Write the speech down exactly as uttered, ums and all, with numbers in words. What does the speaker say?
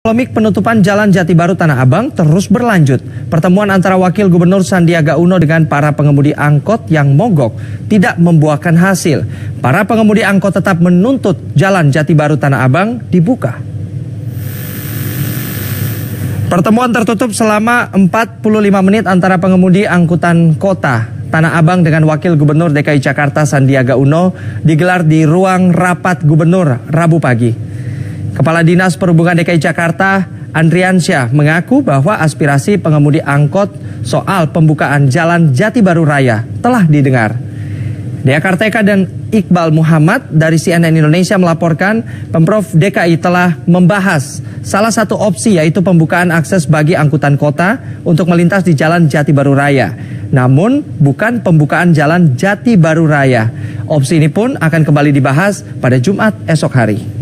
Polemik penutupan Jalan Jati Baru Tanah Abang terus berlanjut. Pertemuan antara Wakil Gubernur Sandiaga Uno dengan para pengemudi angkot yang mogok tidak membuahkan hasil. Para pengemudi angkot tetap menuntut Jalan Jati Baru Tanah Abang dibuka. Pertemuan tertutup selama empat puluh lima menit antara pengemudi angkutan kota Tanah Abang dengan Wakil Gubernur D K I Jakarta Sandiaga Uno digelar di ruang rapat Gubernur Rabu pagi. Kepala Dinas Perhubungan D K I Jakarta Andriansyah mengaku bahwa aspirasi pengemudi angkot soal pembukaan Jalan Jati Baru Raya telah didengar. Dea Kartika dan Iqbal Muhammad dari C N N Indonesia melaporkan Pemprov D K I telah membahas salah satu opsi yaitu pembukaan akses bagi angkutan kota untuk melintas di Jalan Jati Baru Raya. Namun bukan pembukaan Jalan Jati Baru Raya. Opsi ini pun akan kembali dibahas pada Jumat esok hari.